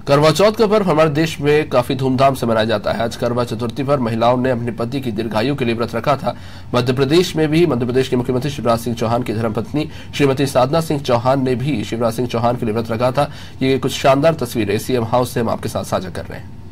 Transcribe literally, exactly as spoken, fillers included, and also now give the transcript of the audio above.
करवा चौथ का पर्व हमारे देश में काफी धूमधाम से मनाया जाता है। आज करवा चतुर्थी पर महिलाओं ने अपने पति की दीर्घायु के लिए व्रत रखा था। मध्य प्रदेश में भी मध्य प्रदेश के मुख्यमंत्री शिवराज सिंह चौहान की धर्मपत्नी श्रीमती साधना सिंह चौहान ने भी शिवराज सिंह चौहान के लिए व्रत रखा था। ये कुछ शानदार तस्वीरें सीएम हाउस से हम आपके साथ साझा कर रहे हैं।